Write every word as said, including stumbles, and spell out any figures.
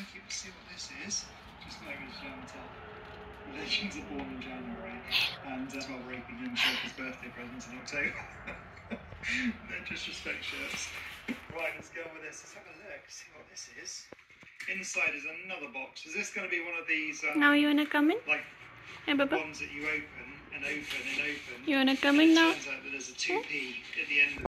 lucky to see what this is. Just got over to show and tell. Legends are born in January, and uh, well, raping him his birthday presents in October. No disrespect shirts. Right, let's go on with this. Let's have a look, see what this is. Inside is another box. Is this going to be one of these? Um, Now you wanna come in? Like hey, Baba. ones that you open and open and open. You wanna come in now? It turns out that there's a two p at the end of